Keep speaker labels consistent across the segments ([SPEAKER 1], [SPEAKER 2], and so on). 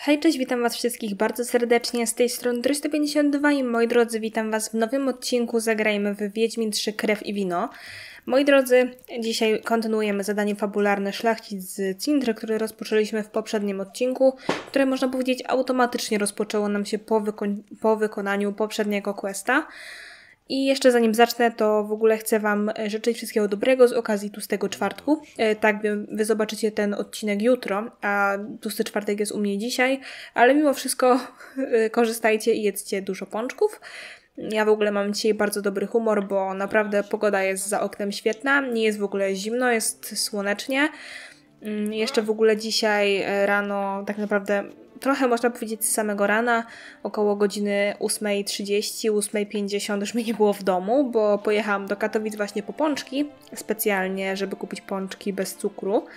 [SPEAKER 1] Hej, cześć, witam was wszystkich bardzo serdecznie, z tej strony 352 i moi drodzy, witam was w nowym odcinku Zagrajmy w Wiedźmin 3 Krew i Wino. Moi drodzy, dzisiaj kontynuujemy zadanie fabularne Szlachcic z Cintry, które rozpoczęliśmy w poprzednim odcinku, które można powiedzieć automatycznie rozpoczęło nam się po wykonaniu poprzedniego questa. I jeszcze zanim zacznę, to w ogóle chcę wam życzyć wszystkiego dobrego z okazji Tłustego Czwartku. Tak, wy zobaczycie ten odcinek jutro, a Tłusty Czwartek jest u mnie dzisiaj, ale mimo wszystko korzystajcie i jedzcie dużo pączków. Ja w ogóle mam dzisiaj bardzo dobry humor, bo naprawdę pogoda jest za oknem świetna, nie jest w ogóle zimno, jest słonecznie. Jeszcze w ogóle dzisiaj rano, tak naprawdę trochę można powiedzieć z samego rana, około godziny 8:30, 8:50 już mnie nie było w domu, bo pojechałam do Katowic właśnie po pączki, specjalnie, żeby kupić pączki bez cukru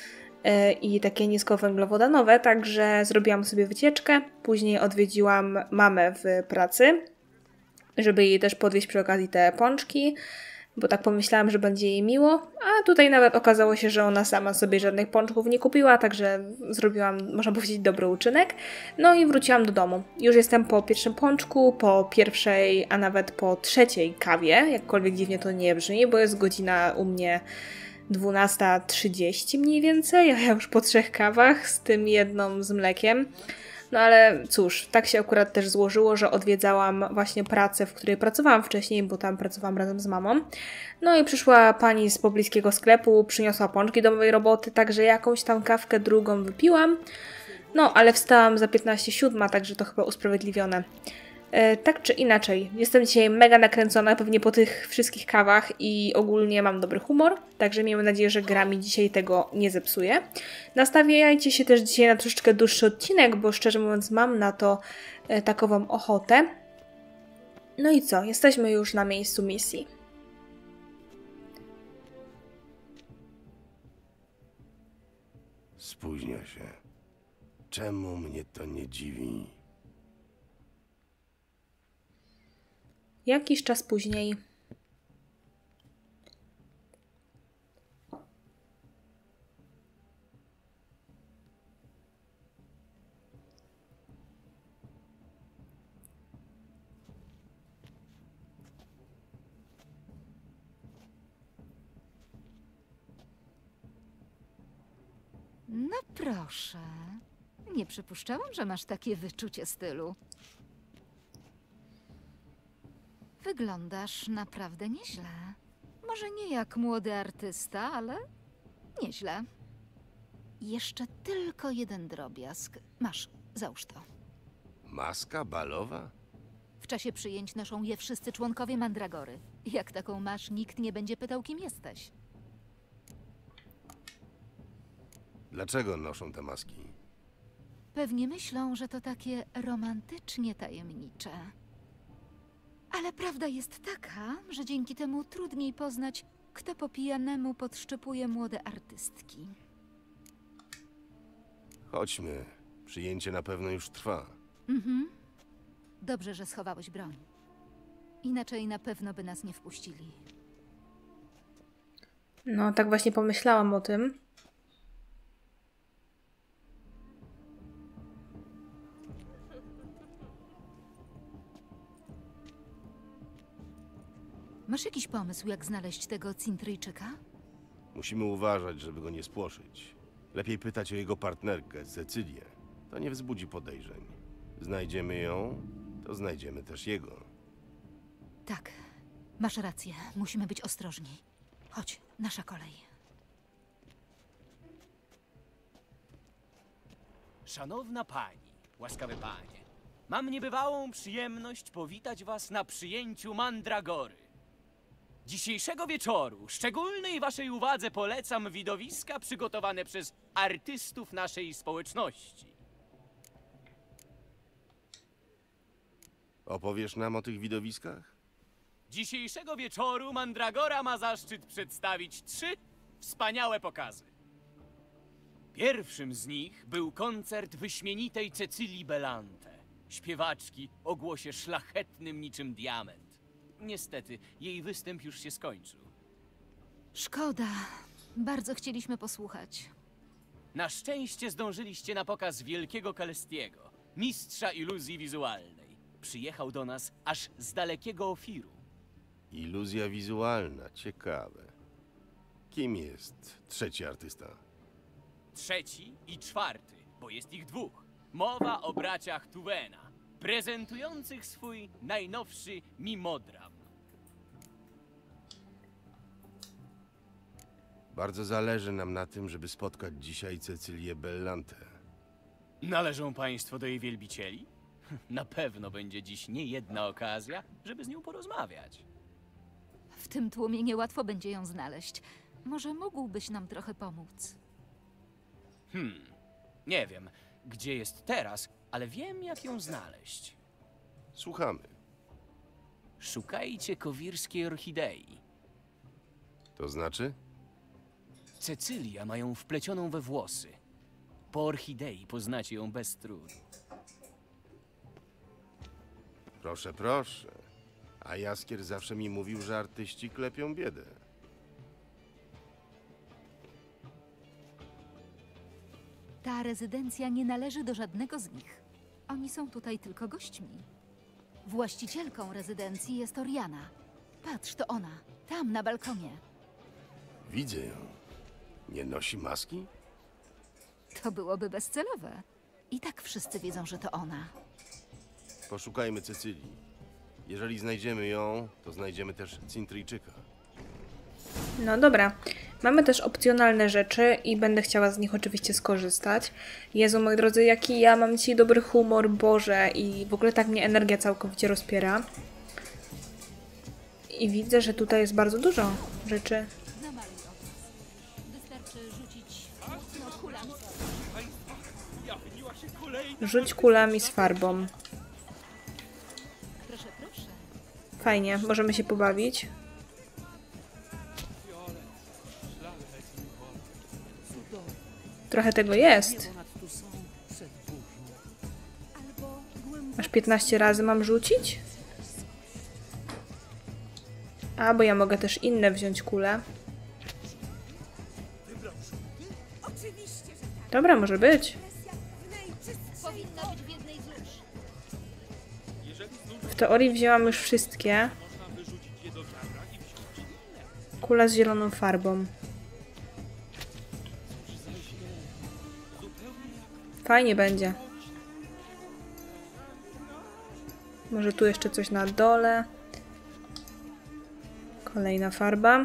[SPEAKER 1] i takie niskowęglowodanowe, także zrobiłam sobie wycieczkę, później odwiedziłam mamę w pracy, żeby jej też podwieźć przy okazji te pączki, bo tak pomyślałam, że będzie jej miło, a tutaj nawet okazało się, że ona sama sobie żadnych pączków nie kupiła, także zrobiłam, można powiedzieć, dobry uczynek. No i wróciłam do domu. Już jestem po pierwszym pączku, po pierwszej, a nawet po trzeciej kawie, jakkolwiek dziwnie to nie brzmi, bo jest godzina u mnie 12:30 mniej więcej, a ja już po 3 kawach, z tym jedną z mlekiem. No ale cóż, tak się akurat też złożyło, że odwiedzałam właśnie pracę, w której pracowałam wcześniej, bo tam pracowałam razem z mamą. No i przyszła pani z pobliskiego sklepu, przyniosła pączki do mojej roboty, także jakąś tam kawkę drugą wypiłam. No, ale wstałam za 15:07, także to chyba usprawiedliwione. Tak czy inaczej, jestem dzisiaj mega nakręcona, pewnie po tych wszystkich kawach i ogólnie mam dobry humor, także miejmy nadzieję, że gra mi dzisiaj tego nie zepsuje. Nastawiajcie się też dzisiaj na troszeczkę dłuższy odcinek, bo szczerze mówiąc mam na to takową ochotę. No i co, jesteśmy już na miejscu misji.
[SPEAKER 2] Spóźnia się. Czemu mnie to nie dziwi?
[SPEAKER 1] Jakiś czas później.
[SPEAKER 3] No proszę. Nie przypuszczałam, że masz takie wyczucie stylu. Wyglądasz naprawdę nieźle. Może nie jak młody artysta, ale nieźle. Jeszcze tylko jeden drobiazg. Masz, załóż to.
[SPEAKER 2] Maska balowa?
[SPEAKER 3] W czasie przyjęć noszą je wszyscy członkowie Mandragory. Jak taką masz, nikt nie będzie pytał, kim jesteś.
[SPEAKER 2] Dlaczego noszą te maski?
[SPEAKER 3] Pewnie myślą, że to takie romantycznie tajemnicze. Ale prawda jest taka, że dzięki temu trudniej poznać, kto po pijanemu podszczypuje młode artystki.
[SPEAKER 2] Chodźmy. Przyjęcie na pewno już trwa.
[SPEAKER 3] Dobrze, że schowałeś broń. Inaczej na pewno by nas nie wpuścili.
[SPEAKER 1] No, tak właśnie pomyślałam o tym.
[SPEAKER 3] Masz jakiś pomysł, jak znaleźć tego Cintryjczyka?
[SPEAKER 2] Musimy uważać, żeby go nie spłoszyć. Lepiej pytać o jego partnerkę, Cecylię. To nie wzbudzi podejrzeń. Znajdziemy ją, to znajdziemy też jego.
[SPEAKER 3] Tak, masz rację. Musimy być ostrożni. Chodź, nasza kolej.
[SPEAKER 4] Szanowna pani, łaskawe panie, mam niebywałą przyjemność powitać was na przyjęciu Mandragory. Dzisiejszego wieczoru szczególnej waszej uwadze polecam widowiska przygotowane przez artystów naszej społeczności.
[SPEAKER 2] Opowiesz nam o tych widowiskach?
[SPEAKER 4] Dzisiejszego wieczoru Mandragora ma zaszczyt przedstawić 3 wspaniałe pokazy. Pierwszym z nich był koncert wyśmienitej Cecylii Bellante, śpiewaczki o głosie szlachetnym niczym diament. Niestety, jej występ już się skończył.
[SPEAKER 3] Szkoda. Bardzo chcieliśmy posłuchać.
[SPEAKER 4] Na szczęście zdążyliście na pokaz wielkiego Kelestiego, mistrza iluzji wizualnej. Przyjechał do nas aż z dalekiego Ofiru.
[SPEAKER 2] Iluzja wizualna, ciekawe. Kim jest trzeci artysta?
[SPEAKER 4] Trzeci i czwarty, bo jest ich dwóch. Mowa o braciach Tuwena, prezentujących swój najnowszy mimodram.
[SPEAKER 2] Bardzo zależy nam na tym, żeby spotkać dzisiaj Cecylię Bellantę.
[SPEAKER 4] Należą państwo do jej wielbicieli? Na pewno będzie dziś niejedna okazja, żeby z nią porozmawiać.
[SPEAKER 3] W tym tłumie niełatwo będzie ją znaleźć. Może mógłbyś nam trochę pomóc?
[SPEAKER 4] Nie wiem, gdzie jest teraz, ale wiem, jak ją znaleźć.
[SPEAKER 2] Słuchamy.
[SPEAKER 4] Szukajcie kowirskiej orchidei.
[SPEAKER 2] To znaczy?
[SPEAKER 4] Cecylia ma ją wplecioną we włosy. Po orchidei poznacie ją bez trudu.
[SPEAKER 2] Proszę, proszę. A Jaskier zawsze mi mówił, że artyści klepią biedę.
[SPEAKER 3] Ta rezydencja nie należy do żadnego z nich. Oni są tutaj tylko gośćmi. Właścicielką rezydencji jest Oriana. Patrz, to ona. Tam, na balkonie.
[SPEAKER 2] Widzę ją. Nie nosi maski?
[SPEAKER 3] To byłoby bezcelowe. I tak wszyscy wiedzą, że to ona.
[SPEAKER 2] Poszukajmy Cecylii. Jeżeli znajdziemy ją, to znajdziemy też Cintryjczyka.
[SPEAKER 1] No dobra. Mamy też opcjonalne rzeczy i będę chciała z nich oczywiście skorzystać. Jezu, moi drodzy, jaki ja mam dzisiaj dobry humor, Boże, i w ogóle tak mnie energia całkowicie rozpiera. I widzę, że tutaj jest bardzo dużo rzeczy.
[SPEAKER 3] Namaluj obraz. Wystarczy rzucić kulami.
[SPEAKER 1] Rzuć kulami z farbą.
[SPEAKER 3] Proszę, proszę.
[SPEAKER 1] Fajnie, możemy się pobawić. Trochę tego jest. Aż 15 razy mam rzucić? A, bo ja mogę też inne wziąć kule. Dobra, może być.
[SPEAKER 3] Powinna być w jednej z róż.
[SPEAKER 1] W teorii wzięłam już wszystkie. Kula z zieloną farbą. Fajnie będzie. Może tu jeszcze coś na dole. Kolejna farba.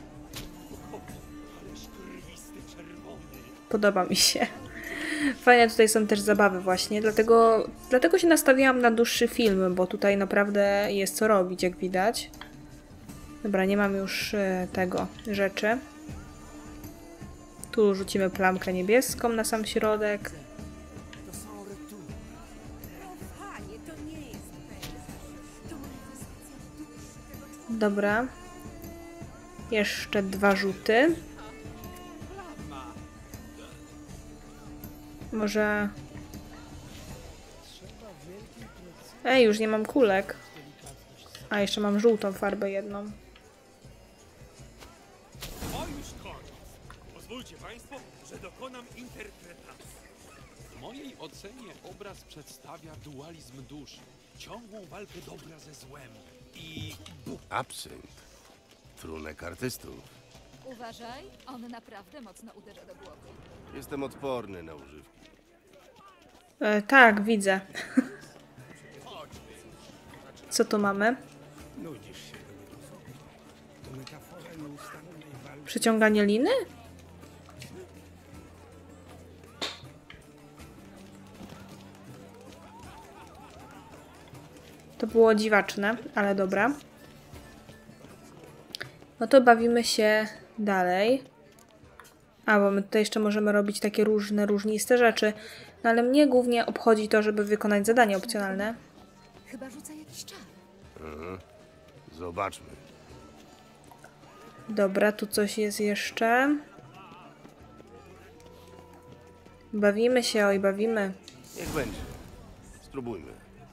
[SPEAKER 1] Podoba mi się. Fajne tutaj są też zabawy właśnie, dlatego się nastawiałam na dłuższy film, bo tutaj naprawdę jest co robić, jak widać. Dobra, nie mam już tego rzeczy. Tu rzucimy plamkę niebieską na sam środek. Dobra. Jeszcze 2 rzuty. Może... Ej, już nie mam kulek. A, jeszcze mam żółtą farbę jedną.
[SPEAKER 5] O, już koniec. Pozwólcie Państwo, że dokonam interpretacji. W mojej ocenie obraz przedstawia dualizm duszy, ciągłą walkę dobra ze złem i...
[SPEAKER 2] Absynt. Trunek artystów.
[SPEAKER 3] Uważaj, on naprawdę mocno uderza do głowy.
[SPEAKER 2] Jestem odporny na używki.
[SPEAKER 1] Tak, widzę. Co tu mamy? Przyciąganie liny? To było dziwaczne, ale dobra. No to bawimy się dalej. A, bo my tutaj jeszcze możemy robić takie różne, różniste rzeczy. No ale mnie głównie obchodzi to, żeby wykonać zadanie opcjonalne.
[SPEAKER 3] Chyba rzuca jakiś czar.
[SPEAKER 2] Zobaczmy.
[SPEAKER 1] Dobra, tu coś jest jeszcze. Bawimy się, oj, bawimy.
[SPEAKER 2] Niech będzie. Spróbujmy.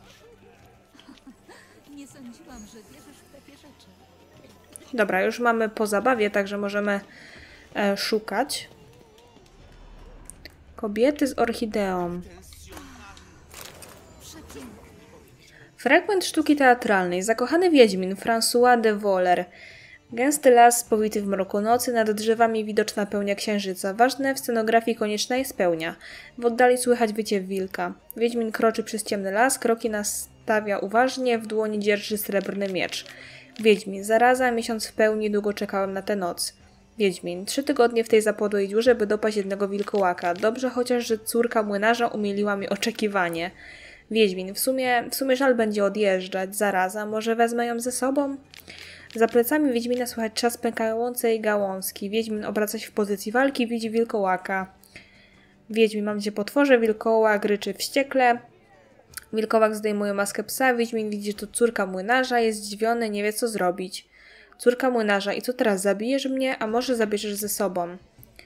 [SPEAKER 3] Nie sądziłam, że wierzysz w takie rzeczy.
[SPEAKER 1] Dobra, już mamy po zabawie, także możemy szukać. Kobiety z orchideą.
[SPEAKER 3] Przepiękne.
[SPEAKER 1] Fragment sztuki teatralnej. Zakochany wiedźmin François de Voller. Gęsty las powity w mroku nocy, nad drzewami widoczna pełnia księżyca. Ważne w scenografii konieczna jest pełnia. W oddali słychać wyciew wilka. Wiedźmin kroczy przez ciemny las, kroki nastawia uważnie, w dłoni dzierży srebrny miecz. Wiedźmin. Zaraza, miesiąc w pełni, długo czekałem na tę noc. Wiedźmin. 3 tygodnie w tej zapodłej dziurze, by dopaść jednego wilkołaka. Dobrze chociaż, że córka młynarza umiliła mi oczekiwanie. Wiedźmin. W sumie żal będzie odjeżdżać. Zaraza. Może wezmę ją ze sobą? Za plecami Wiedźmina słychać trzask pękającej gałązki. Wiedźmin obraca się w pozycji walki, widzi wilkołaka. Wiedźmin, mam cię potworze, wilkołak ryczy wściekle. Wilkołak zdejmuje maskę psa, Wiedźmin widzi, że to córka młynarza, jest zdziwiony, nie wie co zrobić. Córka młynarza, i co teraz, zabijesz mnie, a może zabierzesz ze sobą?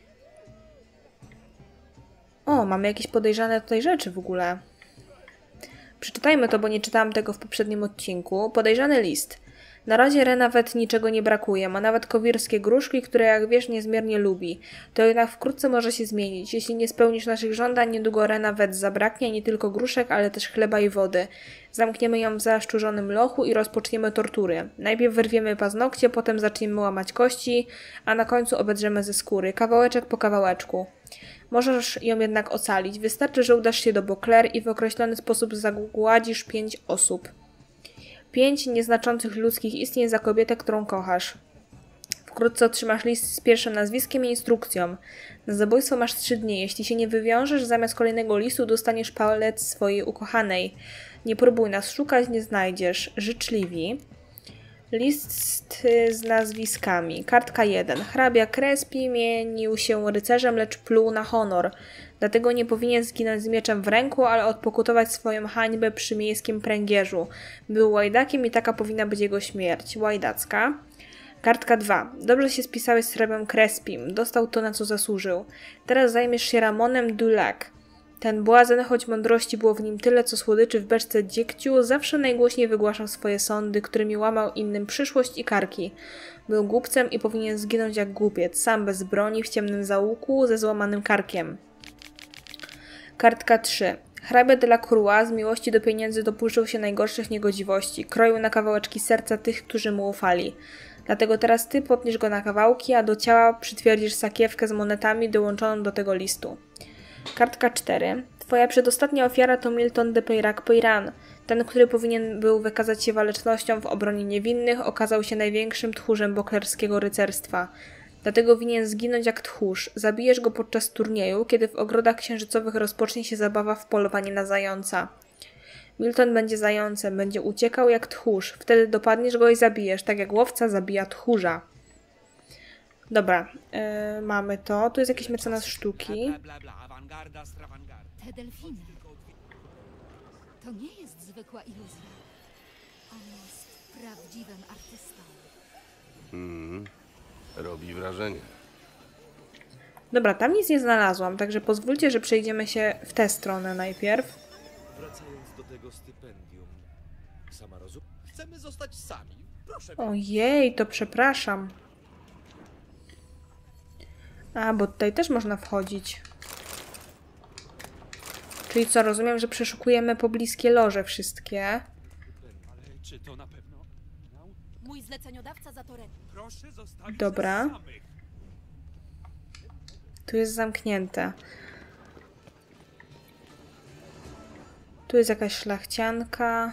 [SPEAKER 1] O, mamy jakieś podejrzane tutaj rzeczy w ogóle. Przeczytajmy to, bo nie czytałam tego w poprzednim odcinku. Podejrzany list. Na razie Renawet niczego nie brakuje, ma nawet kowirskie gruszki, które jak wiesz niezmiernie lubi. To jednak wkrótce może się zmienić. Jeśli nie spełnisz naszych żądań, niedługo Renawet zabraknie nie tylko gruszek, ale też chleba i wody. Zamkniemy ją w zaszczurzonym lochu i rozpoczniemy tortury. Najpierw wyrwiemy paznokcie, potem zaczniemy łamać kości, a na końcu obedrzemy ze skóry, kawałeczek po kawałeczku. Możesz ją jednak ocalić. Wystarczy, że udasz się do Beauclair i w określony sposób zagładzisz 5 osób. 5 nieznaczących ludzkich istnień za kobietę, którą kochasz. Wkrótce otrzymasz list z pierwszym nazwiskiem i instrukcją. Na zabójstwo masz 3 dni. Jeśli się nie wywiążesz, zamiast kolejnego listu dostaniesz palec swojej ukochanej. Nie próbuj nas szukać, nie znajdziesz. Życzliwi. List z nazwiskami. Kartka 1. Hrabia Crespi mienił się rycerzem, lecz pluł na honor. Dlatego nie powinien zginąć z mieczem w ręku, ale odpokutować swoją hańbę przy miejskim pręgierzu. Był łajdakiem i taka powinna być jego śmierć. Łajdacka. Kartka 2. Dobrze się spisałeś z hrabem Crespim. Dostał to, na co zasłużył. Teraz zajmiesz się Ramonem Dulac. Ten błazen, choć mądrości było w nim tyle, co słodyczy w beczce dziegciu, zawsze najgłośniej wygłaszał swoje sądy, którymi łamał innym przyszłość i karki. Był głupcem i powinien zginąć jak głupiec, sam bez broni, w ciemnym zaułku, ze złamanym karkiem. Kartka 3. Hrabia de la Croix z miłości do pieniędzy dopuszczał się najgorszych niegodziwości. Kroił na kawałeczki serca tych, którzy mu ufali. Dlatego teraz ty potniesz go na kawałki, a do ciała przytwierdzisz sakiewkę z monetami dołączoną do tego listu. Kartka 4. Twoja przedostatnia ofiara to Milton de Peyrac-Peyran. Ten, który powinien był wykazać się walecznością w obronie niewinnych, okazał się największym tchórzem boklerskiego rycerstwa. Dlatego winien zginąć jak tchórz. Zabijesz go podczas turnieju, kiedy w ogrodach księżycowych rozpocznie się zabawa w polowanie na zająca. Milton będzie zającem, będzie uciekał jak tchórz. Wtedy dopadniesz go i zabijesz, tak jak łowca zabija tchórza. Dobra, mamy to. Tu jest jakiś mecenas sztuki.
[SPEAKER 3] Te delfiny. To nie jest zwykła iluzja. On jest prawdziwym artystą.
[SPEAKER 2] Robi wrażenie.
[SPEAKER 1] Dobra, tam nic nie znalazłam, także pozwólcie, że przejdziemy się w tę stronę najpierw.
[SPEAKER 6] Wracając do tego stypendium, sama rozum... Chcemy zostać sami. Proszę.
[SPEAKER 1] Ojej, to przepraszam. A, bo tutaj też można wchodzić. Czyli co, rozumiem, że przeszukujemy pobliskie loże wszystkie.
[SPEAKER 5] Ale czy to na pewno?
[SPEAKER 7] Mój zleceniodawca za to rękę.
[SPEAKER 5] Proszę zostawić
[SPEAKER 1] Dobra.
[SPEAKER 5] nas samych.
[SPEAKER 1] Tu jest zamknięte. Tu jest jakaś szlachcianka.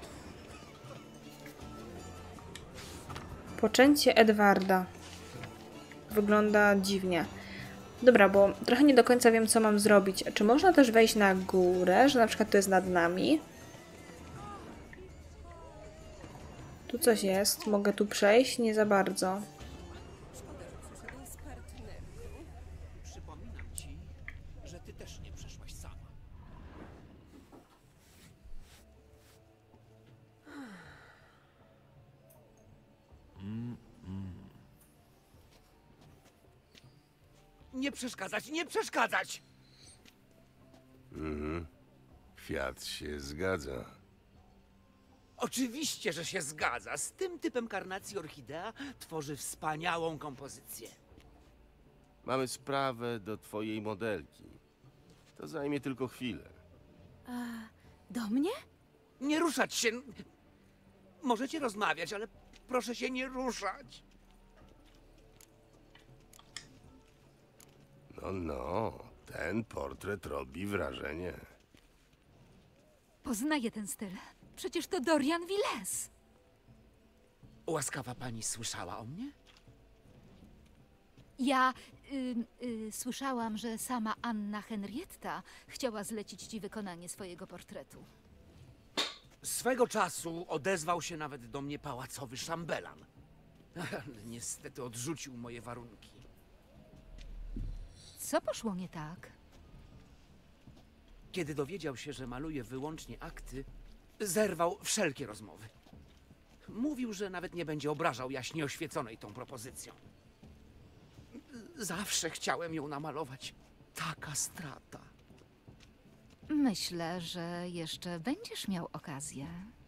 [SPEAKER 1] Poczęcie Edwarda. Wygląda dziwnie. Dobra, bo trochę nie do końca wiem, co mam zrobić. Czy można też wejść na górę, że na przykład to jest nad nami? Tu coś jest. Mogę tu przejść? Nie za bardzo.
[SPEAKER 6] Przypominam ci, że ty też nie przeszłaś sama.
[SPEAKER 4] Nie przeszkadzać, nie przeszkadzać!
[SPEAKER 2] Kwiat się zgadza.
[SPEAKER 6] Oczywiście, że się zgadza. Z tym typem karnacji orchidea tworzy wspaniałą kompozycję.
[SPEAKER 2] Mamy sprawę do twojej modelki. To zajmie tylko chwilę.
[SPEAKER 7] Do mnie?
[SPEAKER 8] Nie ruszać się. Możecie rozmawiać, ale proszę się nie ruszać.
[SPEAKER 2] No, ten portret robi wrażenie.
[SPEAKER 3] Poznaję ten styl. Przecież to Dorian Villes.
[SPEAKER 8] Łaskawa pani słyszała o mnie?
[SPEAKER 3] Ja słyszałam, że sama Anna Henrietta chciała zlecić ci wykonanie swojego portretu.
[SPEAKER 8] Swego czasu odezwał się nawet do mnie pałacowy szambelan. Ale niestety odrzucił moje warunki.
[SPEAKER 3] Co poszło nie tak?
[SPEAKER 8] Kiedy dowiedział się, że maluję wyłącznie akty, zerwał wszelkie rozmowy. Mówił, że nawet nie będzie obrażał jaśnie oświeconej tą propozycją. Zawsze chciałem ją namalować. Taka strata.
[SPEAKER 3] Myślę, że jeszcze będziesz miał okazję.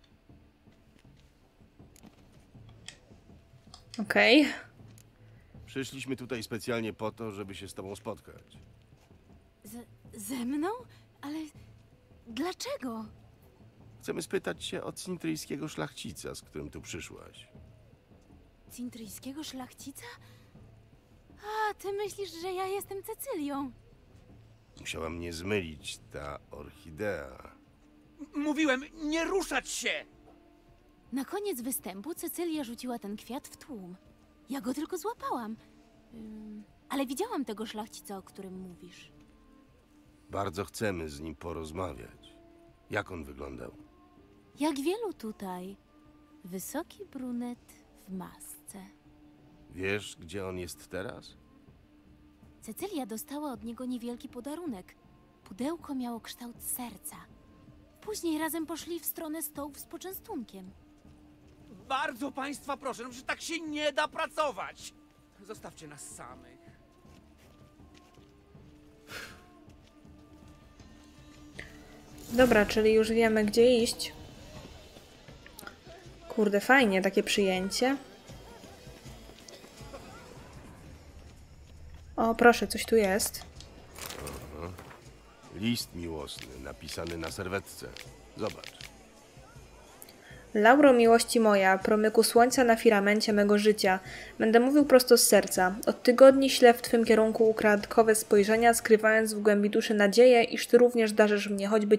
[SPEAKER 1] Okej.
[SPEAKER 2] Przyszliśmy tutaj specjalnie po to, żeby się z tobą spotkać.
[SPEAKER 7] Ze mną? Ale dlaczego?
[SPEAKER 2] Chcemy spytać się o cintryjskiego szlachcica, z którym tu przyszłaś.
[SPEAKER 7] Cintryjskiego szlachcica? A, ty myślisz, że ja jestem Cecylią?
[SPEAKER 2] Musiała mnie zmylić ta orchidea.
[SPEAKER 8] Mówiłem, nie ruszać się!
[SPEAKER 7] Na koniec występu Cecylia rzuciła ten kwiat w tłum. Ja go tylko złapałam. Ale widziałam tego szlachcica, o którym mówisz.
[SPEAKER 2] Bardzo chcemy z nim porozmawiać. Jak on wyglądał?
[SPEAKER 7] Jak wielu tutaj. Wysoki brunet w masce.
[SPEAKER 2] Wiesz, gdzie on jest teraz?
[SPEAKER 7] Cecylia dostała od niego niewielki podarunek. Pudełko miało kształt serca. Później razem poszli w stronę stołów z poczęstunkiem.
[SPEAKER 8] Bardzo państwa proszę, że tak się nie da pracować. Zostawcie nas samych.
[SPEAKER 1] Dobra, czyli już wiemy, gdzie iść. Kurde, fajnie, takie przyjęcie. O, proszę, coś tu jest.
[SPEAKER 2] List miłosny, napisany na serwetce. Zobacz.
[SPEAKER 1] Lauro miłości moja, promyku słońca na firamencie mego życia. Będę mówił prosto z serca. Od tygodni ślę w twym kierunku ukradkowe spojrzenia, skrywając w głębi duszy nadzieję, iż ty również darzysz mnie choćby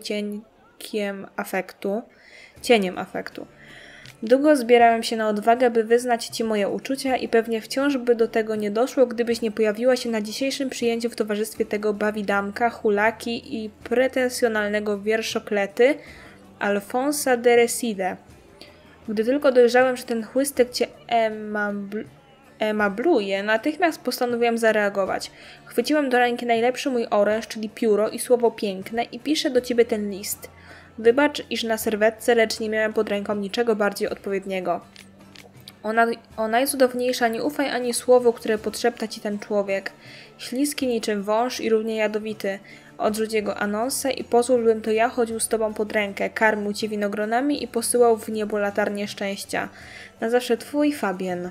[SPEAKER 1] cieniem afektu. Długo zbierałem się na odwagę, by wyznać ci moje uczucia i pewnie wciąż by do tego nie doszło, gdybyś nie pojawiła się na dzisiejszym przyjęciu w towarzystwie tego bawidamka, hulaki i pretensjonalnego wierszoklety Alfonsa de Reside. Gdy tylko dojrzałem, że ten chłystek cię emabluje, natychmiast postanowiłem zareagować. Chwyciłem do ręki najlepszy mój oręż, czyli pióro i słowo piękne i piszę do ciebie ten list. Wybacz, iż na serwetce, lecz nie miałem pod ręką niczego bardziej odpowiedniego. O najcudowniejsza, nie ufaj ani słowu, które podszepta ci ten człowiek. Śliski niczym wąż i równie jadowity. Odrzuć jego anonsę i pozwól, bym to ja chodził z tobą pod rękę, karmił cię winogronami i posyłał w niebo latarnię szczęścia. Na zawsze twój Fabien.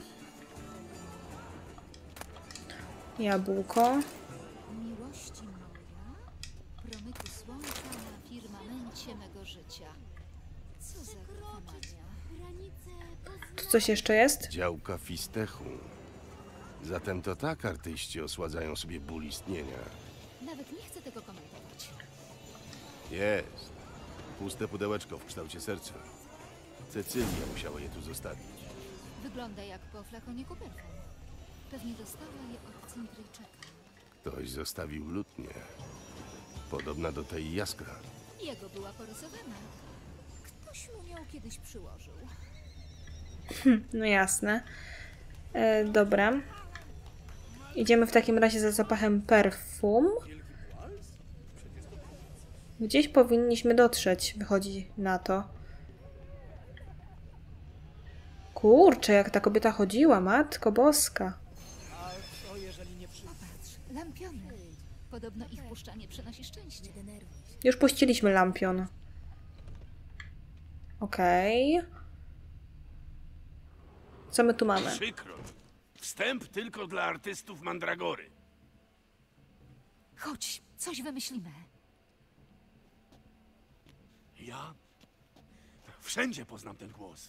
[SPEAKER 1] Jabłko.
[SPEAKER 3] Miłości moja, promyku słońca na firmamencie mego życia. Co za wykonania.
[SPEAKER 1] Tu coś jeszcze jest?
[SPEAKER 2] Działka fistechu. Zatem to tak artyści osładzają sobie ból istnienia.
[SPEAKER 3] Nawet nie chcę tego komentować.
[SPEAKER 2] Jest. Puste pudełeczko w kształcie serca. Cecylia musiała je tu zostawić.
[SPEAKER 3] Wygląda jak po flakoniku perfum. Pewnie dostała je od Cintryjczyka.
[SPEAKER 2] Ktoś zostawił lutnię. Podobna do tej jaskra.
[SPEAKER 3] Jego była porysowana. Ktoś mu ją kiedyś przyłożył.
[SPEAKER 1] No jasne. Dobra. Idziemy w takim razie za zapachem perfum. Gdzieś powinniśmy dotrzeć, wychodzi na to. Kurczę, jak ta kobieta chodziła, matko boska.
[SPEAKER 3] Popatrz, lampiony. Podobno ich puszczanie przynosi szczęście.
[SPEAKER 1] Już puściliśmy lampion. Okej. Co my tu mamy?
[SPEAKER 9] Przykro. Wstęp tylko dla artystów Mandragory.
[SPEAKER 3] Chodź, coś wymyślimy.
[SPEAKER 9] ja? Wszędzie poznam ten głos.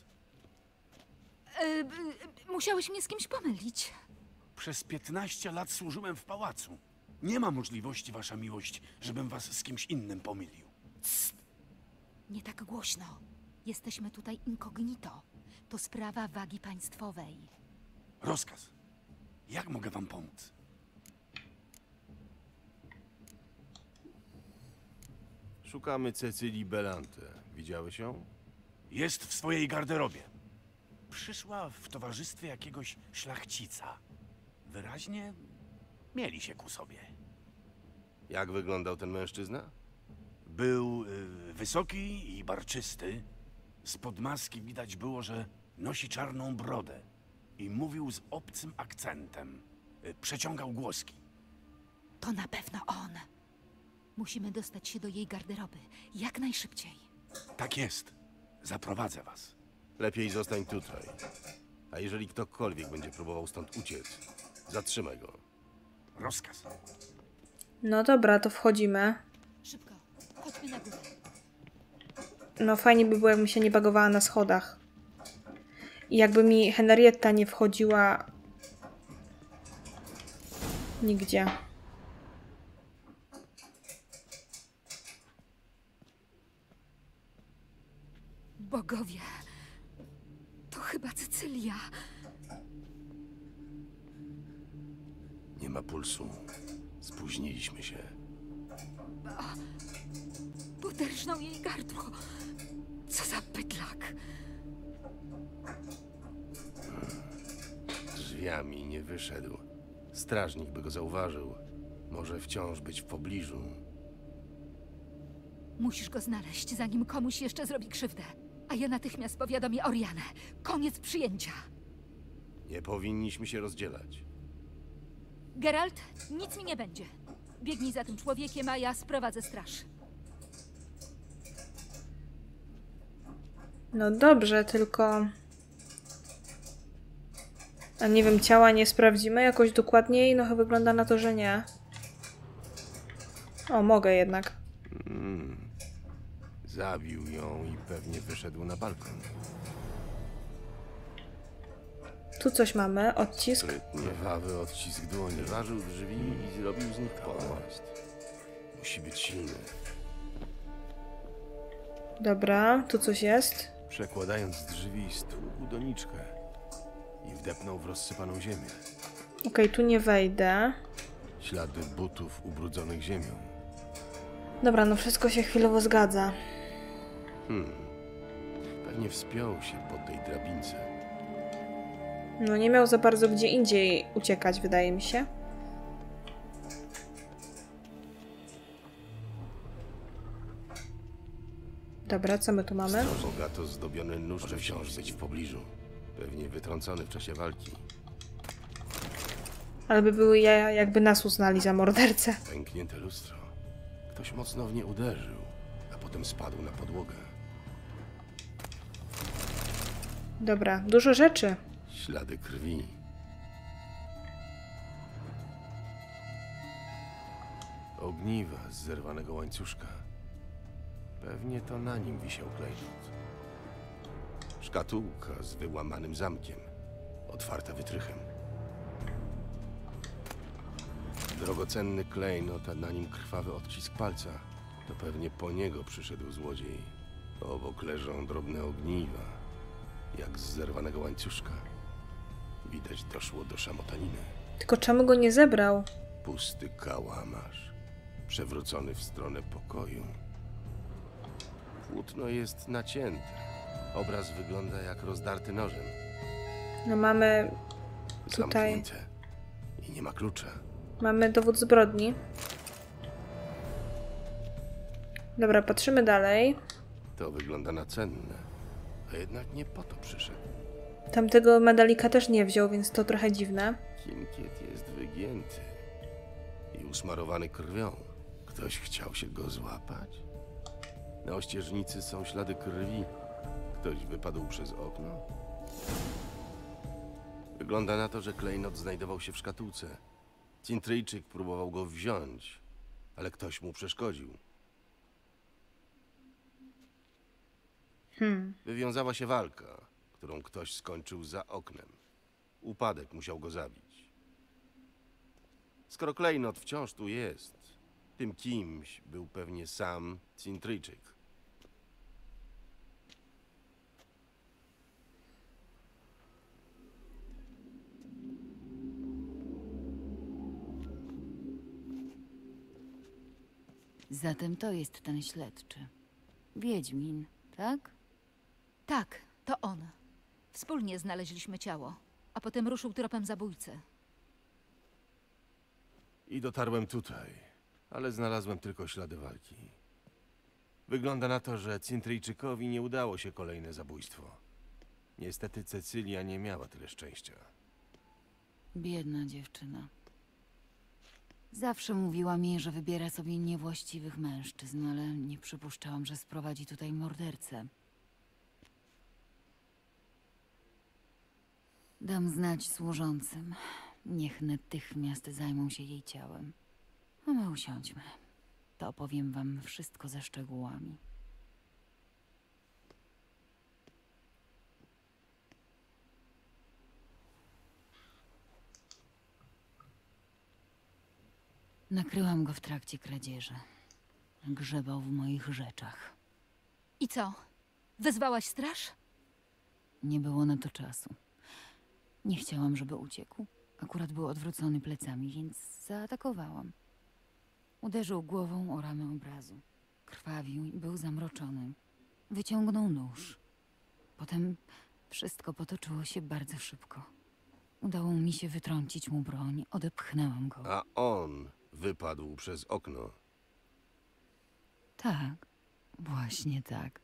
[SPEAKER 3] Musiałeś mnie z kimś pomylić.
[SPEAKER 9] Przez 15 lat służyłem w pałacu. Nie ma możliwości, wasza miłość, żebym was z kimś innym pomylił.
[SPEAKER 3] Nie tak głośno. Jesteśmy tutaj incognito. To sprawa wagi państwowej.
[SPEAKER 9] Rozkaz. Jak mogę wam pomóc?
[SPEAKER 2] Szukamy Cecylii Bellante. Widziałeś ją?
[SPEAKER 9] Jest w swojej garderobie. Przyszła w towarzystwie jakiegoś szlachcica. Wyraźnie mieli się ku sobie.
[SPEAKER 2] Jak wyglądał ten mężczyzna?
[SPEAKER 9] Był wysoki i barczysty. Spod maski widać było, że nosi czarną brodę. I mówił z obcym akcentem. Przeciągał głoski.
[SPEAKER 3] To na pewno on. Musimy dostać się do jej garderoby. Jak najszybciej.
[SPEAKER 9] Tak jest. Zaprowadzę was.
[SPEAKER 2] Lepiej zostań tutaj. A jeżeli ktokolwiek będzie próbował stąd uciec, zatrzymaj go.
[SPEAKER 9] Rozkaz.
[SPEAKER 1] No dobra, to wchodzimy.
[SPEAKER 3] Szybko. Chodźmy na górę.
[SPEAKER 1] No fajnie by było, jakbym się nie bagowała na schodach. I jakby mi Henrietta nie wchodziła nigdzie.
[SPEAKER 3] Bogowie. To chyba Cecylia.
[SPEAKER 2] Nie ma pulsu. Spóźniliśmy się.
[SPEAKER 3] Poderżnął jej gardło. Co za bydlak.
[SPEAKER 2] Drzwiami nie wyszedł. Strażnik by go zauważył. Może wciąż być w pobliżu.
[SPEAKER 3] Musisz go znaleźć, zanim komuś jeszcze zrobi krzywdę. A ja natychmiast powiadomię Orianę. Koniec przyjęcia.
[SPEAKER 2] Nie powinniśmy się rozdzielać.
[SPEAKER 3] Geralt, nic mi nie będzie. Biegnij za tym człowiekiem, a ja sprowadzę straż.
[SPEAKER 1] No dobrze, tylko... A nie wiem, ciała nie sprawdzimy jakoś dokładniej? No chyba wygląda na to, że nie. O, mogę jednak.
[SPEAKER 2] Zabił ją i pewnie wyszedł na balkon.
[SPEAKER 1] Tu coś mamy, odcisk.
[SPEAKER 2] Krwawy odcisk dłoni. Ważył drzwi i zrobił z nich pomost. Musi być silny.
[SPEAKER 1] Dobra, tu coś jest.
[SPEAKER 2] Przekładając drzwi, stłukł doniczkę i wdepnął w rozsypaną ziemię.
[SPEAKER 1] Okej, tu nie wejdę.
[SPEAKER 2] Ślady butów ubrudzonych ziemią.
[SPEAKER 1] Dobra, no wszystko się chwilowo zgadza.
[SPEAKER 2] Pewnie wspiął się po tej drabince.
[SPEAKER 1] No nie miał za bardzo gdzie indziej uciekać, wydaje mi się. Dobra, co my tu mamy?
[SPEAKER 2] Bogato zdobiony nóż może wciąż być w pobliżu. Pewnie wytrącony w czasie walki.
[SPEAKER 1] Ale by były jaja, jakby nas uznali za mordercę.
[SPEAKER 2] Pęknięte lustro. Ktoś mocno w nie uderzył, a potem spadł na podłogę.
[SPEAKER 1] Dobra, dużo rzeczy.
[SPEAKER 2] Ślady krwi. Ogniwa z zerwanego łańcuszka. Pewnie to na nim wisiał klejnot. Szkatułka z wyłamanym zamkiem, otwarta wytrychem. Drogocenny klejnot, a na nim krwawy odcisk palca. To pewnie po niego przyszedł złodziej. Obok leżą drobne ogniwa, jak z zerwanego łańcuszka. Widać, doszło do szamotaniny.
[SPEAKER 1] Tylko czemu go nie zebrał?
[SPEAKER 2] Pusty kałamarz, przewrócony w stronę pokoju. Płótno jest nacięte. Obraz wygląda jak rozdarty nożem.
[SPEAKER 1] No mamy tutaj...
[SPEAKER 2] Zamknięte. I nie ma klucza.
[SPEAKER 1] Mamy dowód zbrodni. Dobra, patrzymy dalej.
[SPEAKER 2] To wygląda na cenne. A jednak nie po to przyszedł.
[SPEAKER 1] Tamtego medalika też nie wziął, więc to trochę dziwne.
[SPEAKER 2] Kinkiet jest wygięty i usmarowany krwią. Ktoś chciał się go złapać? Na ościeżnicy są ślady krwi. Ktoś wypadł przez okno? Wygląda na to, że klejnot znajdował się w szkatułce. Cintryjczyk próbował go wziąć, ale ktoś mu przeszkodził. Wywiązała się walka, którą ktoś skończył za oknem. Upadek musiał go zabić. Skoro klejnot wciąż tu jest, tym kimś był pewnie sam Cintryjczyk.
[SPEAKER 10] Zatem to jest ten śledczy. Wiedźmin, tak?
[SPEAKER 3] Tak, to on. Wspólnie znaleźliśmy ciało, a potem ruszył tropem zabójcy.
[SPEAKER 2] I dotarłem tutaj, ale znalazłem tylko ślady walki. Wygląda na to, że Cintryjczykowi nie udało się kolejne zabójstwo. Niestety Cecylia nie miała tyle szczęścia.
[SPEAKER 10] Biedna dziewczyna. Zawsze mówiła mi, że wybiera sobie niewłaściwych mężczyzn, ale nie przypuszczałam, że sprowadzi tutaj mordercę. Dam znać służącym. Niech natychmiast zajmą się jej ciałem. A my usiądźmy. To opowiem wam wszystko ze szczegółami. Nakryłam go w trakcie kradzieży. Grzebał w moich rzeczach.
[SPEAKER 3] I co? Wezwałaś straż?
[SPEAKER 10] Nie było na to czasu. Nie chciałam, żeby uciekł. Akurat był odwrócony plecami, więc zaatakowałam. Uderzył głową o ramę obrazu. Krwawił i był zamroczony. Wyciągnął nóż. Potem wszystko potoczyło się bardzo szybko. Udało mi się wytrącić mu broń, odepchnęłam go.
[SPEAKER 2] A on wypadł przez okno.
[SPEAKER 10] Tak, właśnie tak.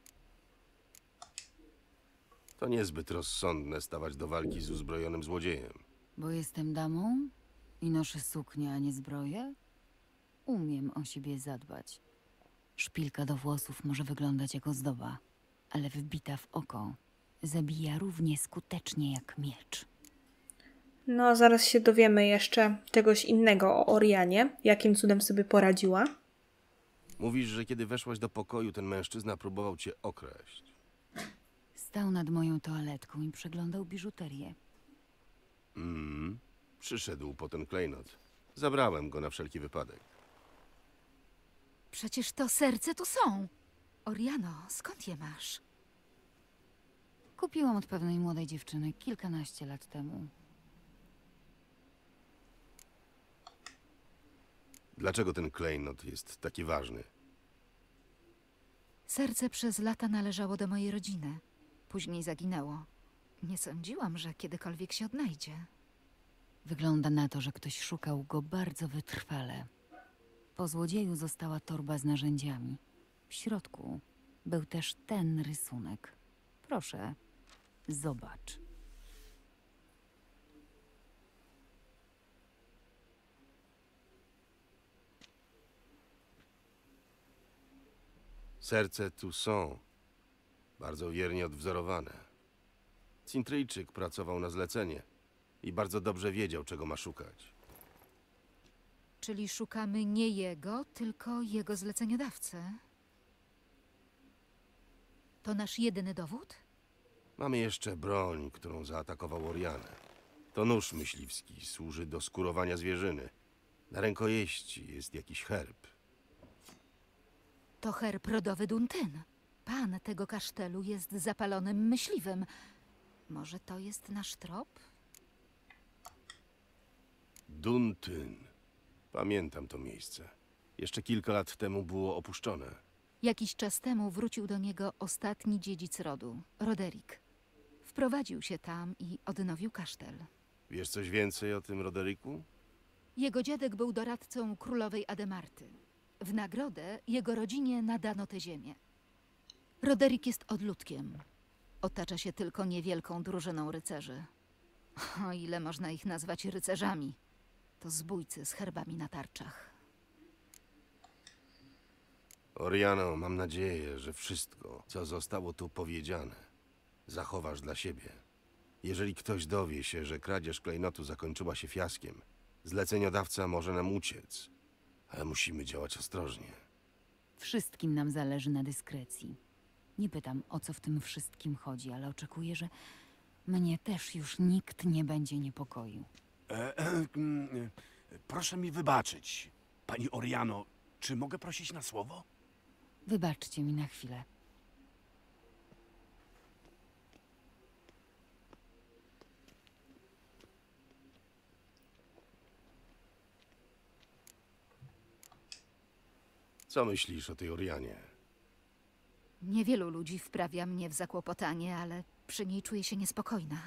[SPEAKER 2] To niezbyt rozsądne stawać do walki z uzbrojonym złodziejem.
[SPEAKER 10] Bo jestem damą i noszę suknię, a nie zbroję? Umiem o siebie zadbać. Szpilka do włosów może wyglądać jak ozdoba, ale wbita w oko zabija równie skutecznie jak miecz.
[SPEAKER 1] No, zaraz się dowiemy jeszcze czegoś innego o Orianie. Jakim cudem sobie poradziła.
[SPEAKER 2] Mówisz, że kiedy weszłaś do pokoju, ten mężczyzna próbował cię okraść.
[SPEAKER 10] Stał nad moją toaletką i przeglądał biżuterię.
[SPEAKER 2] Przyszedł po ten klejnot. Zabrałem go na wszelki wypadek.
[SPEAKER 3] Przecież to serce tu są. Oriano, skąd je masz?
[SPEAKER 10] Kupiłam od pewnej młodej dziewczyny kilkanaście lat temu.
[SPEAKER 2] Dlaczego ten klejnot jest taki ważny?
[SPEAKER 3] Serce przez lata należało do mojej rodziny. Później zaginęło. Nie sądziłam, że kiedykolwiek się odnajdzie.
[SPEAKER 10] Wygląda na to, że ktoś szukał go bardzo wytrwale. Po złodzieju została torba z narzędziami. W środku był też ten rysunek. Proszę, zobacz.
[SPEAKER 2] Serce tu są. Bardzo wiernie odwzorowane. Cintryjczyk pracował na zlecenie i bardzo dobrze wiedział, czego ma szukać.
[SPEAKER 3] Czyli szukamy nie jego, tylko jego zleceniodawcę. To nasz jedyny dowód?
[SPEAKER 2] Mamy jeszcze broń, którą zaatakował Orianę. To nóż myśliwski, służy do skurowania zwierzyny. Na rękojeści jest jakiś herb.
[SPEAKER 3] To herb rodowy Duntyn. Pan tego kasztelu jest zapalonym myśliwym. Może to jest nasz trop?
[SPEAKER 2] Duntyn. Pamiętam to miejsce. Jeszcze kilka lat temu było opuszczone.
[SPEAKER 3] Jakiś czas temu wrócił do niego ostatni dziedzic rodu, Roderick. Wprowadził się tam i odnowił kasztel.
[SPEAKER 2] Wiesz coś więcej o tym Roderiku?
[SPEAKER 3] Jego dziadek był doradcą królowej Ademarty. W nagrodę jego rodzinie nadano tę ziemię. Roderick jest odludkiem. Otacza się tylko niewielką drużyną rycerzy. O ile można ich nazwać rycerzami. To zbójcy z herbami na tarczach.
[SPEAKER 2] Oriano, mam nadzieję, że wszystko, co zostało tu powiedziane, zachowasz dla siebie. Jeżeli ktoś dowie się, że kradzież klejnotu zakończyła się fiaskiem, zleceniodawca może nam uciec, ale musimy działać ostrożnie.
[SPEAKER 10] Wszystkim nam zależy na dyskrecji. Nie pytam, o co w tym wszystkim chodzi, ale oczekuję, że mnie też już nikt nie będzie niepokoił.
[SPEAKER 9] Proszę mi wybaczyć. Pani Oriano, czy mogę prosić na słowo?
[SPEAKER 10] Wybaczcie mi na chwilę.
[SPEAKER 2] Co myślisz o tej Orianie?
[SPEAKER 3] Niewielu ludzi wprawia mnie w zakłopotanie, ale przy niej czuję się niespokojna.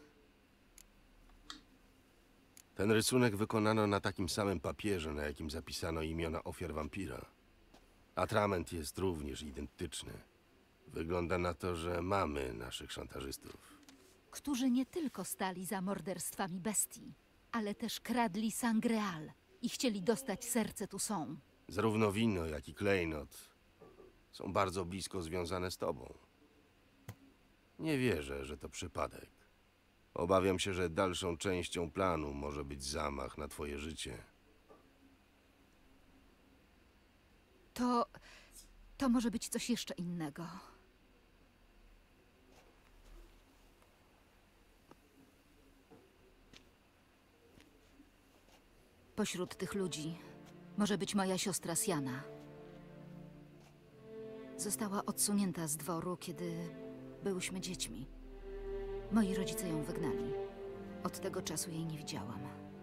[SPEAKER 2] Ten rysunek wykonano na takim samym papierze, na jakim zapisano imiona ofiar wampira. Atrament jest również identyczny. Wygląda na to, że mamy naszych szantażystów.
[SPEAKER 3] Którzy nie tylko stali za morderstwami bestii, ale też kradli Sangreal i chcieli dostać serce Toussaint.
[SPEAKER 2] Zarówno wino, jak i klejnot są bardzo blisko związane z tobą. Nie wierzę, że to przypadek. Obawiam się, że dalszą częścią planu może być zamach na twoje życie.
[SPEAKER 3] To może być coś jeszcze innego. Pośród tych ludzi może być moja siostra Siana. Została odsunięta z dworu, kiedy byłyśmy dziećmi. Moi rodzice ją wygnali. Od tego czasu jej nie widziałam.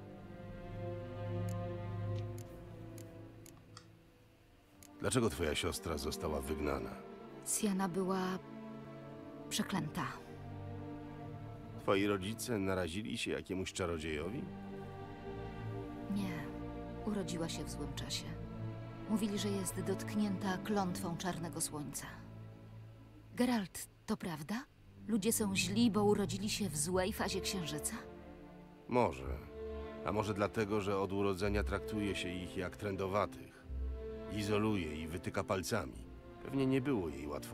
[SPEAKER 2] Dlaczego twoja siostra została wygnana?
[SPEAKER 3] Siana była przeklęta.
[SPEAKER 2] Twoi rodzice narazili się jakiemuś czarodziejowi?
[SPEAKER 3] Nie, urodziła się w złym czasie. Mówili, że jest dotknięta klątwą czarnego słońca. Geralt, to prawda? Ludzie są źli, bo urodzili się w złej fazie księżyca?
[SPEAKER 2] Może. A może dlatego, że od urodzenia traktuje się ich jak trędowatych. Izoluje i wytyka palcami. Pewnie nie było jej łatwo.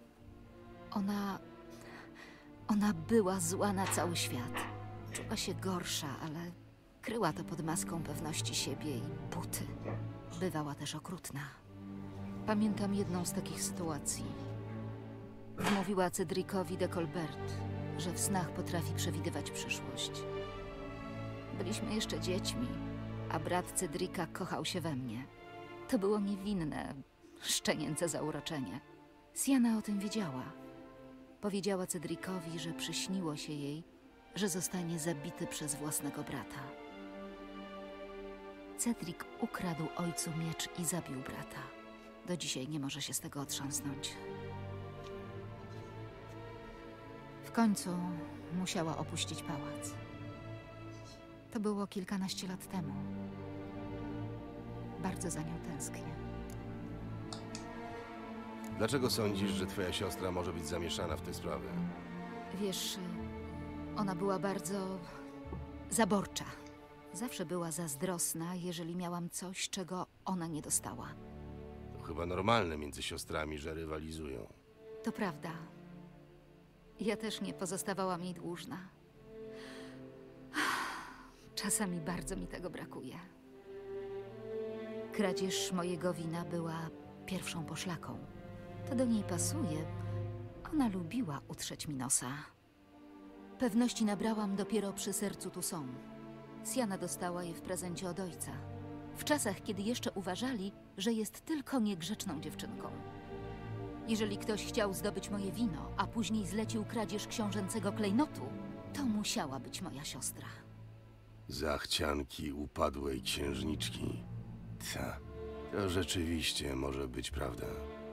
[SPEAKER 3] Ona była zła na cały świat. Czuła się gorsza, ale kryła to pod maską pewności siebie i buty. Bywała też okrutna. Pamiętam jedną z takich sytuacji. Wmówiła Cedricowi de Colbert, że w snach potrafi przewidywać przyszłość. Byliśmy jeszcze dziećmi, a brat Cedrika kochał się we mnie. To było niewinne, szczenięce zauroczenie. Siana o tym wiedziała. Powiedziała Cedricowi, że przyśniło się jej, że zostanie zabity przez własnego brata. Cedric ukradł ojcu miecz i zabił brata. Do dzisiaj nie może się z tego otrząsnąć. W końcu musiała opuścić pałac. To było kilkanaście lat temu. Bardzo za nią tęsknię.
[SPEAKER 2] Dlaczego sądzisz, że twoja siostra może być zamieszana w tę sprawę?
[SPEAKER 3] Wiesz, ona była bardzo zaborcza. Zawsze była zazdrosna, jeżeli miałam coś, czego ona nie dostała.
[SPEAKER 2] To chyba normalne między siostrami, że rywalizują.
[SPEAKER 3] To prawda. Ja też nie pozostawałam jej dłużna. Czasami bardzo mi tego brakuje. Kradzież mojego wina była pierwszą poszlaką. To do niej pasuje. Ona lubiła utrzeć mi nosa. Pewności nabrałam dopiero przy sercu Toussaint. Siana dostała je w prezencie od ojca. W czasach, kiedy jeszcze uważali, że jest tylko niegrzeczną dziewczynką. Jeżeli ktoś chciał zdobyć moje wino, a później zlecił kradzież książęcego klejnotu, to musiała być moja siostra.
[SPEAKER 2] Zachcianki upadłej księżniczki. To rzeczywiście może być prawda.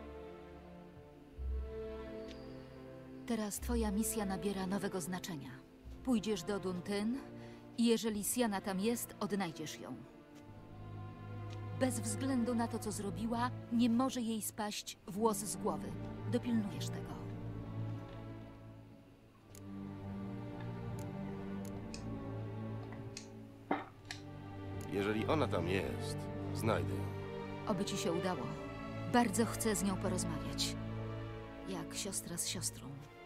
[SPEAKER 3] Teraz twoja misja nabiera nowego znaczenia. Pójdziesz do Duntyn i jeżeli Siana tam jest, odnajdziesz ją. Bez względu na to, co zrobiła, nie może jej spaść włos z głowy. Dopilnujesz tego.
[SPEAKER 2] Jeżeli ona tam jest, znajdę ją.
[SPEAKER 3] Oby ci się udało. Bardzo chcę z nią porozmawiać. Jak siostra z siostrą.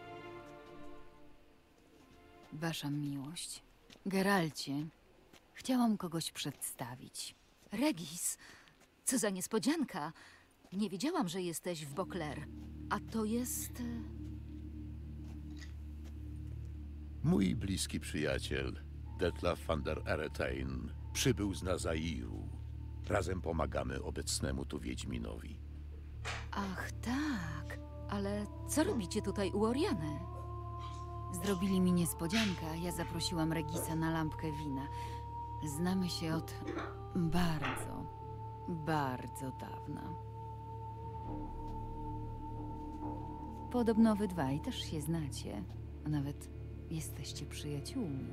[SPEAKER 10] Wasza miłość. Geralcie, chciałam kogoś przedstawić.
[SPEAKER 3] Regis, co za niespodzianka. Nie wiedziałam, że jesteś w Beauclair. A to jest...
[SPEAKER 11] Mój bliski przyjaciel, Detlaf van der Eretain, przybył z Nazairu. Razem pomagamy obecnemu tu Wiedźminowi.
[SPEAKER 3] Ach, tak. Ale co robicie tutaj u Oriany?
[SPEAKER 10] Zrobili mi niespodziankę, a ja zaprosiłam Regisa na lampkę wina. Znamy się od bardzo, bardzo dawna. Podobno wy dwaj też się znacie, a nawet jesteście przyjaciółmi.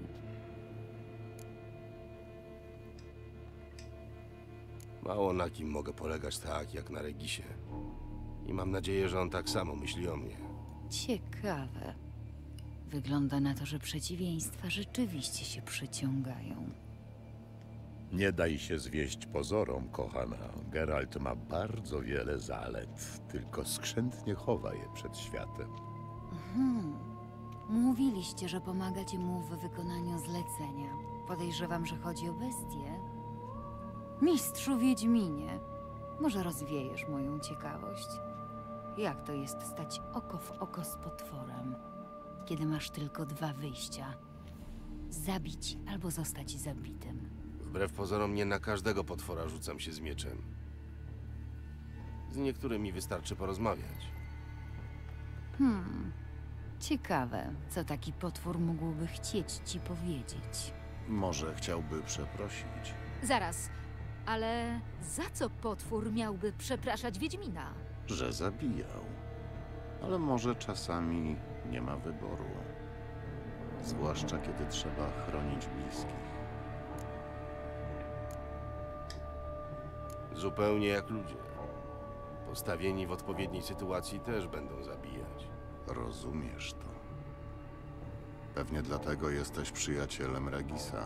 [SPEAKER 2] Mało na kim mogę polegać tak, jak na Regisie. I mam nadzieję, że on tak samo myśli o mnie.
[SPEAKER 10] Ciekawe. Wygląda na to, że przeciwieństwa rzeczywiście się przyciągają.
[SPEAKER 11] Nie daj się zwieść pozorom, kochana. Geralt ma bardzo wiele zalet, tylko skrzętnie chowa je przed światem.
[SPEAKER 10] Mówiliście, że pomagacie mu w wykonaniu zlecenia. Podejrzewam, że chodzi o bestię. Mistrzu Wiedźminie, może rozwiejesz moją ciekawość? Jak to jest stać oko w oko z potworem, kiedy masz tylko dwa wyjścia? Zabić albo zostać zabitym.
[SPEAKER 2] Wbrew pozorom nie na każdego potwora rzucam się z mieczem. Z niektórymi wystarczy porozmawiać.
[SPEAKER 10] Ciekawe, co taki potwór mógłby chcieć ci powiedzieć.
[SPEAKER 9] Może chciałby przeprosić.
[SPEAKER 3] Zaraz, ale za co potwór miałby przepraszać Wiedźmina?
[SPEAKER 9] Że zabijał. Ale może czasami nie ma wyboru. Zwłaszcza kiedy trzeba chronić bliskich.
[SPEAKER 2] Zupełnie jak ludzie. Postawieni w odpowiedniej sytuacji też będą zabijać.
[SPEAKER 9] Rozumiesz to. Pewnie dlatego jesteś przyjacielem Regisa.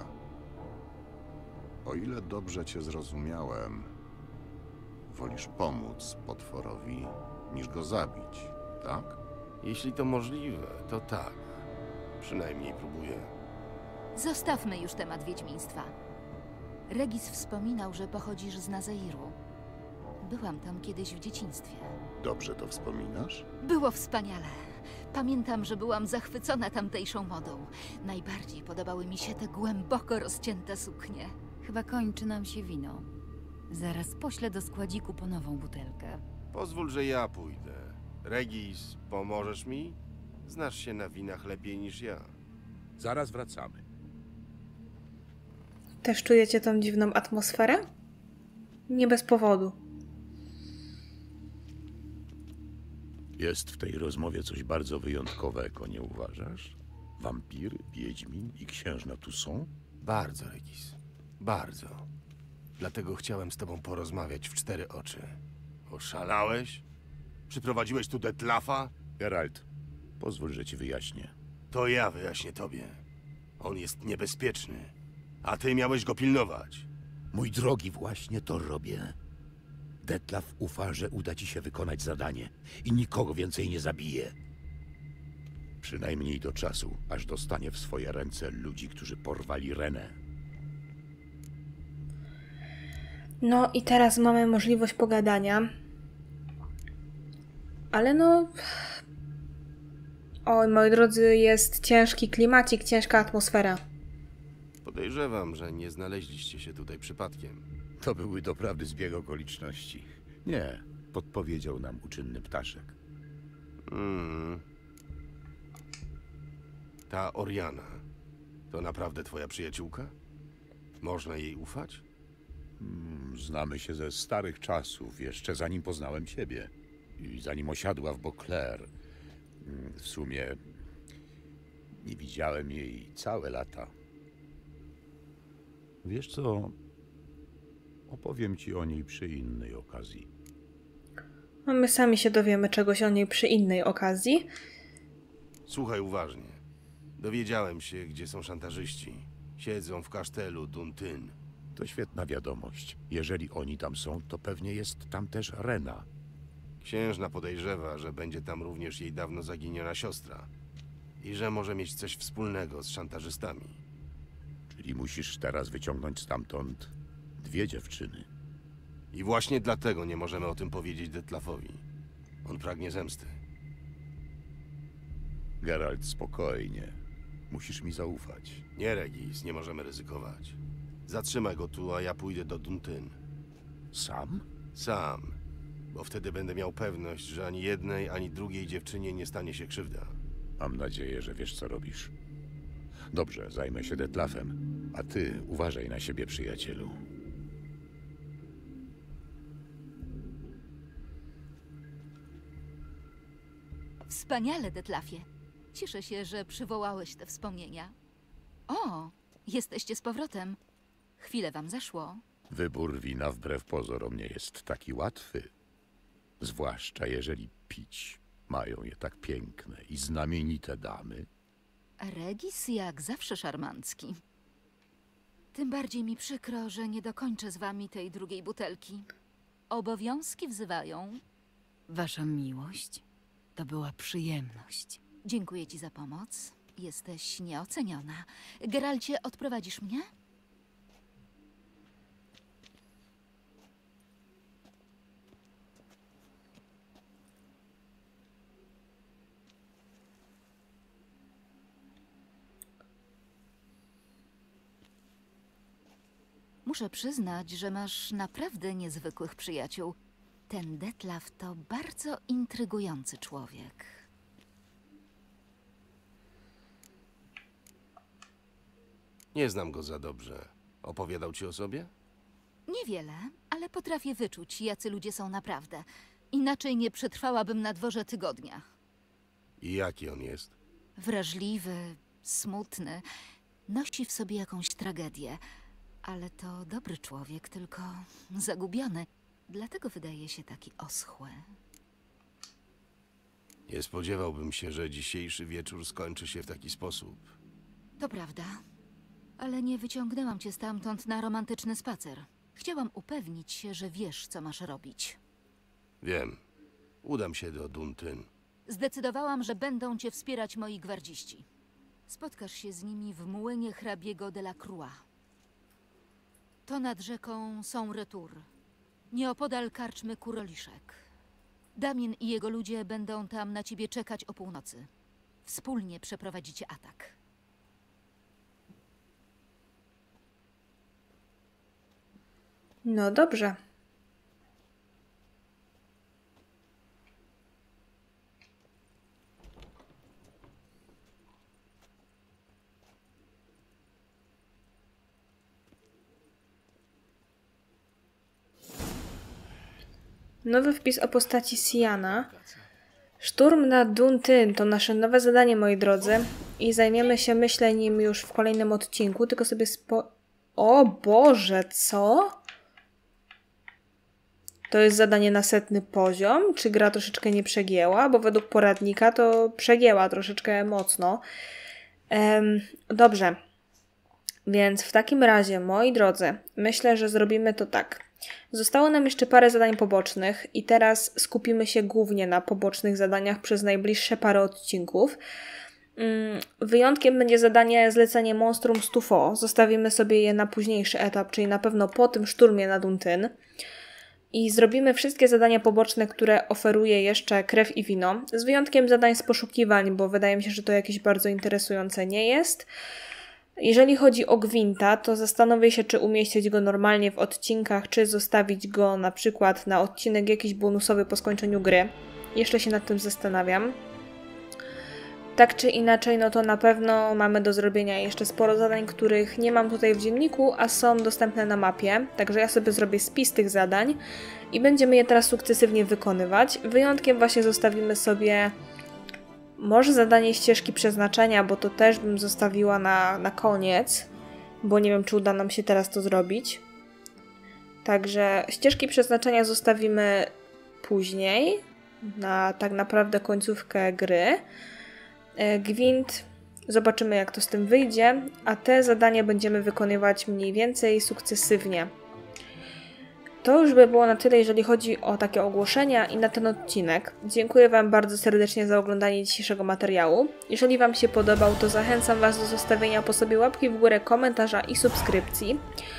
[SPEAKER 9] O ile dobrze cię zrozumiałem, wolisz pomóc potworowi, niż go zabić, tak?
[SPEAKER 2] Jeśli to możliwe, to tak. Przynajmniej próbuję.
[SPEAKER 3] Zostawmy już temat wiedźmiństwa. Regis wspominał, że pochodzisz z Nazairu. Byłam tam kiedyś w dzieciństwie.
[SPEAKER 9] Dobrze to wspominasz?
[SPEAKER 3] Było wspaniale. Pamiętam, że byłam zachwycona tamtejszą modą. Najbardziej podobały mi się te głęboko rozcięte suknie.
[SPEAKER 10] Chyba kończy nam się wino. Zaraz poślę do składziku po nową butelkę.
[SPEAKER 2] Pozwól, że ja pójdę. Regis, pomożesz mi? Znasz się na winach lepiej niż ja.
[SPEAKER 11] Zaraz wracamy.
[SPEAKER 1] Też czujecie tą dziwną atmosferę? Nie bez powodu.
[SPEAKER 11] Jest w tej rozmowie coś bardzo wyjątkowego, nie uważasz? Wampiry, wiedźmin i księżna tu są?
[SPEAKER 2] Bardzo, Regis. Bardzo. Dlatego chciałem z tobą porozmawiać w cztery oczy. Oszalałeś? Przyprowadziłeś tu Detlafa?
[SPEAKER 11] Geralt, pozwól, że ci wyjaśnię.
[SPEAKER 2] To ja wyjaśnię tobie. On jest niebezpieczny, a ty miałeś go pilnować.
[SPEAKER 11] Mój drogi, właśnie to robię. Detlaf ufa, że uda ci się wykonać zadanie i nikogo więcej nie zabije. Przynajmniej do czasu, aż dostanie w swoje ręce ludzi, którzy porwali Renę.
[SPEAKER 1] No i teraz mamy możliwość pogadania. Ale no... Oj, moi drodzy, jest ciężki klimacik, ciężka atmosfera.
[SPEAKER 2] Podejrzewam, że nie znaleźliście się tutaj przypadkiem.
[SPEAKER 11] To były doprawdy zbieg okoliczności. Nie, podpowiedział nam uczynny ptaszek.
[SPEAKER 2] Ta Oriana, to naprawdę twoja przyjaciółka? Można jej ufać?
[SPEAKER 11] Znamy się ze starych czasów, jeszcze zanim poznałem ciebie. I zanim osiadła w Beauclair. W sumie nie widziałem jej całe lata. Wiesz co? Opowiem ci o niej przy innej okazji.
[SPEAKER 1] No my sami się dowiemy czegoś o niej przy innej okazji.
[SPEAKER 2] Słuchaj uważnie. Dowiedziałem się, gdzie są szantażyści. Siedzą w kasztelu Duntyn.
[SPEAKER 11] To świetna wiadomość. Jeżeli oni tam są, to pewnie jest tam też Rena.
[SPEAKER 2] Księżna podejrzewa, że będzie tam również jej dawno zaginiona siostra. I że może mieć coś wspólnego z szantażystami.
[SPEAKER 11] Czyli musisz teraz wyciągnąć stamtąd dwie dziewczyny.
[SPEAKER 2] I właśnie dlatego nie możemy o tym powiedzieć Detlafowi. On pragnie zemsty.
[SPEAKER 11] Geralt, spokojnie. Musisz mi zaufać.
[SPEAKER 2] Nie, Regis, nie możemy ryzykować. Zatrzymaj go tu, a ja pójdę do Duntyn.
[SPEAKER 11] Sam?
[SPEAKER 2] Sam. Bo wtedy będę miał pewność, że ani jednej, ani drugiej dziewczynie nie stanie się krzywda.
[SPEAKER 11] Mam nadzieję, że wiesz, co robisz. Dobrze, zajmę się Detlafem. A ty uważaj na siebie, przyjacielu.
[SPEAKER 3] Wspaniale, Detlafie. Cieszę się, że przywołałeś te wspomnienia. O, jesteście z powrotem. Chwilę wam zeszło.
[SPEAKER 11] Wybór wina wbrew pozorom nie jest taki łatwy. Zwłaszcza jeżeli pić mają je tak piękne i znamienite damy.
[SPEAKER 3] Regis jak zawsze szarmancki. Tym bardziej mi przykro, że nie dokończę z wami tej drugiej butelki. Obowiązki wzywają.
[SPEAKER 10] Wasza miłość to była przyjemność.
[SPEAKER 3] Dziękuję ci za pomoc. Jesteś nieoceniona. Geralcie, odprowadzisz mnie? Muszę przyznać, że masz naprawdę niezwykłych przyjaciół. Ten Detlaf to bardzo intrygujący człowiek.
[SPEAKER 2] Nie znam go za dobrze. Opowiadał ci o sobie?
[SPEAKER 3] Niewiele, ale potrafię wyczuć, jacy ludzie są naprawdę. Inaczej nie przetrwałabym na dworze tygodnia.
[SPEAKER 2] I jaki on jest?
[SPEAKER 3] Wrażliwy, smutny, nosi w sobie jakąś tragedię. Ale to dobry człowiek, tylko zagubiony. Dlatego wydaje się taki oschły.
[SPEAKER 2] Nie spodziewałbym się, że dzisiejszy wieczór skończy się w taki sposób.
[SPEAKER 3] To prawda. Ale nie wyciągnęłam cię stamtąd na romantyczny spacer. Chciałam upewnić się, że wiesz, co masz robić.
[SPEAKER 2] Wiem. Udam się do Duntyn.
[SPEAKER 3] Zdecydowałam, że będą cię wspierać moi gwardziści. Spotkasz się z nimi w młynie hrabiego de la Croix. To nad rzeką Saint-Retour, nieopodal karczmy Kuroliszek. Damien i jego ludzie będą tam na ciebie czekać o północy. Wspólnie przeprowadzicie atak.
[SPEAKER 1] No dobrze. Nowy wpis o postaci Siana. Szturm na Duntyn to nasze nowe zadanie, moi drodzy. I zajmiemy się, myślę, nim już w kolejnym odcinku. Tylko sobie O Boże, co? To jest zadanie na 100. poziom? Czy gra troszeczkę nie przegięła? Bo według poradnika to przegięła troszeczkę mocno. Dobrze. Więc w takim razie, moi drodzy, myślę, że zrobimy to tak. Zostało nam jeszcze parę zadań pobocznych i teraz skupimy się głównie na pobocznych zadaniach przez najbliższe parę odcinków. Wyjątkiem będzie zadanie zlecenie Monstrum Stufo. Zostawimy sobie je na późniejszy etap, czyli na pewno po tym szturmie na Duntyn. I zrobimy wszystkie zadania poboczne, które oferuje jeszcze Krew i Wino. Z wyjątkiem zadań z poszukiwań, bo wydaje mi się, że to jakieś bardzo interesujące nie jest. Jeżeli chodzi o Gwinta, to zastanowię się, czy umieścić go normalnie w odcinkach, czy zostawić go na przykład na odcinek jakiś bonusowy po skończeniu gry. Jeszcze się nad tym zastanawiam. Tak czy inaczej, no to na pewno mamy do zrobienia jeszcze sporo zadań, których nie mam tutaj w dzienniku, a są dostępne na mapie. Także ja sobie zrobię spis tych zadań i będziemy je teraz sukcesywnie wykonywać. Wyjątkiem właśnie zostawimy sobie może zadanie ścieżki przeznaczenia, bo to też bym zostawiła na koniec, bo nie wiem, czy uda nam się teraz to zrobić. Także ścieżki przeznaczenia zostawimy później, na tak naprawdę końcówkę gry. Gwint, zobaczymy, jak to z tym wyjdzie, a te zadania będziemy wykonywać mniej więcej sukcesywnie. To już by było na tyle, jeżeli chodzi o takie ogłoszenia i na ten odcinek. Dziękuję Wam bardzo serdecznie za oglądanie dzisiejszego materiału. Jeżeli Wam się podobał, to zachęcam Was do zostawienia po sobie łapki w górę, komentarza i subskrypcji.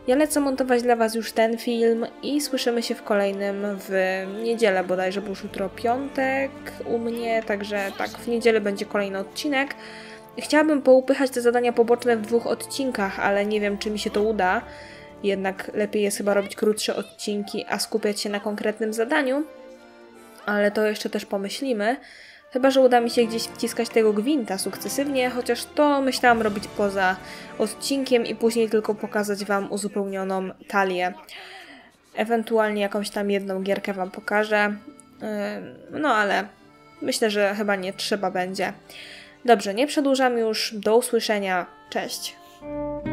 [SPEAKER 1] Ja lecę montować dla Was już ten film i słyszymy się w kolejnym w niedzielę bodajże, bo już jutro piątek u mnie, także tak, w niedzielę będzie kolejny odcinek. Chciałabym poupychać te zadania poboczne w 2 odcinkach, ale nie wiem, czy mi się to uda. Jednak lepiej jest chyba robić krótsze odcinki, a skupiać się na konkretnym zadaniu. Ale to jeszcze też pomyślimy. Chyba że uda mi się gdzieś wciskać tego gwinta sukcesywnie, chociaż to myślałam robić poza odcinkiem i później tylko pokazać Wam uzupełnioną talię. Ewentualnie jakąś tam jedną gierkę Wam pokażę. No ale myślę, że chyba nie trzeba będzie. Dobrze, nie przedłużam już. Do usłyszenia. Cześć.